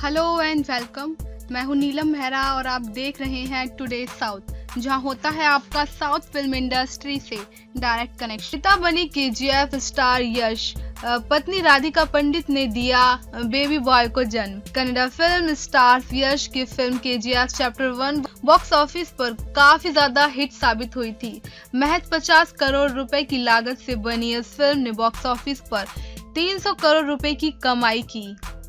Hello and welcome. मैं हूं नीलम मेहरा और आप देख रहे हैं टुडे साउथ, जहां होता है आपका साउथ फिल्म इंडस्ट्री से डायरेक्ट कनेक्शन। पिता बने केजीएफ स्टार यश, पत्नी राधिका पंडित ने दिया बेबी बॉय को जन्म। कन्नड़ा फिल्म स्टार यश की film KGF chapter 1 box office पर काफी ज्यादा हिट साबित हुई थी। महज 50 करोड़ रुपए की लागत से बनी इस फिल्म ने बॉक्स ऑफिस पर 300 करोड़ रुपए की कमाई की।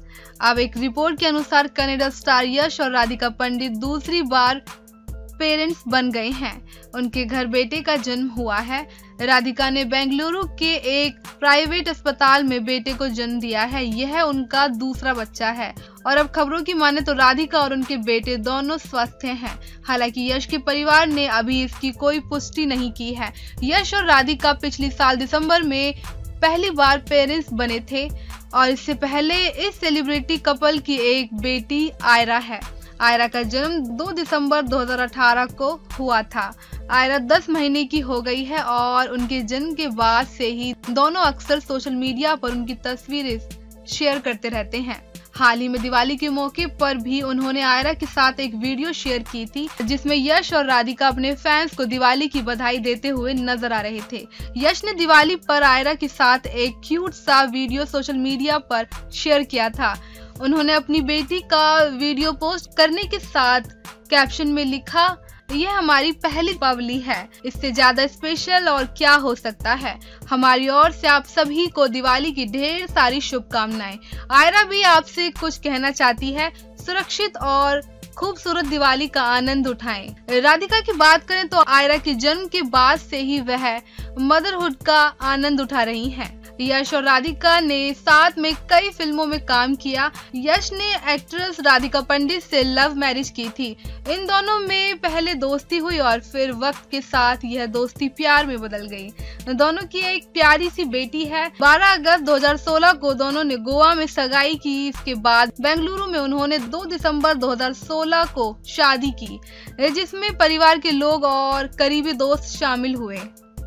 अब एक रिपोर्ट के अनुसार कन्नड़ा स्टार यश और राधिका पंडित दूसरी बार पेरेंट्स बन गए हैं। उनके घर बेटे का जन्म हुआ है। राधिका ने बेंगलुरु के एक प्राइवेट अस्पताल में बेटे को जन्म दिया है। यह उनका दूसरा बच्चा है और अब खबरों की माने तो राधिका और उनके बेटे दोनों स्वस्थ हैं। हालांकि यश के परिवार ने अभी इसकी कोई पुष्टि नहीं की है। यश और राधिका पिछले साल दिसंबर में पहली बार पेरेंट्स बने थे और इससे पहले इस सेलिब्रिटी कपल की एक बेटी आयरा है। आयरा का जन्म 2 दिसंबर 2018 को हुआ था। आयरा 10 महीने की हो गई है और उनके जन्म के बाद से ही दोनों अक्सर सोशल मीडिया पर उनकी तस्वीरें शेयर करते रहते हैं। हाल ही में दिवाली के मौके पर भी उन्होंने आयरा के साथ एक वीडियो शेयर की थी, जिसमें यश और राधिका अपने फैंस को दिवाली की बधाई देते हुए नजर आ रहे थे। यश ने दिवाली पर आयरा के साथ एक क्यूट सा वीडियो सोशल मीडिया पर शेयर किया था। उन्होंने अपनी बेटी का वीडियो पोस्ट करने के साथ कैप्शन में लिखा, यह हमारी पहली दीपावली है, इससे ज्यादा स्पेशल और क्या हो सकता है। हमारी ओर से आप सभी को दिवाली की ढेर सारी शुभकामनाएं। आयरा भी आपसे कुछ कहना चाहती है, सुरक्षित और खूबसूरत दिवाली का आनंद उठाएं। राधिका की बात करें तो आयरा के जन्म के बाद से ही वह मदरहुड का आनंद उठा रही हैं। यश और राधिका ने साथ में कई फिल्मों में काम किया। यश ने एक्ट्रेस राधिका पंडित से लव मैरिज की थी। इन दोनों में पहले दोस्ती हुई और फिर वक्त के साथ यह दोस्ती प्यार में बदल गई। दोनों की एक प्यारी सी बेटी है। 12 अगस्त 2016 को दोनों ने गोवा में सगाई की। इसके बाद बेंगलुरु में उन्होंने 2 दिसंबर 2016 को शादी की, जिसमें परिवार के लोग और करीबी दोस्त शामिल हुए।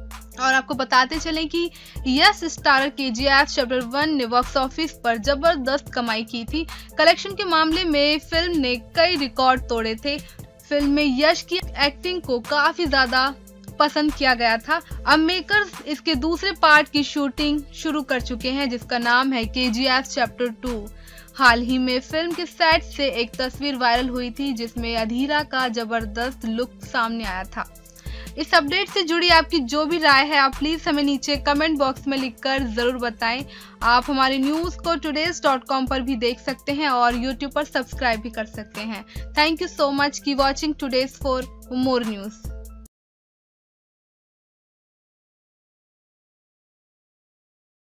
और आपको बताते चलें कि यश स्टारर केजीएफ चैप्टर 1 ने बॉक्स ऑफिस पर जबरदस्त कमाई की थी। कलेक्शन के मामले में फिल्म ने कई रिकॉर्ड तोड़े थे। फिल्म में यश की एक्टिंग को काफी ज्यादा पसंद किया गया था। अब मेकर्स इसके दूसरे पार्ट की शूटिंग शुरू कर चुके हैं, जिसका नाम है केजीएफ चैप्टर 2। हाल ही में फिल्म के सेट से एक तस्वीर वायरल हुई थी, जिसमें अधीरा का जबरदस्त लुक सामने आया था। इस अपडेट से जुड़ी आपकी जो भी राय है, आप प्लीज हमें नीचे कमेंट बॉक्स में लिखकर जरूर बताएं। आप हमारे न्यूज को todays.com पर भी देख सकते हैं और यूट्यूब पर सब्सक्राइब भी कर सकते हैं। Thank you so much keep watching today's for more news.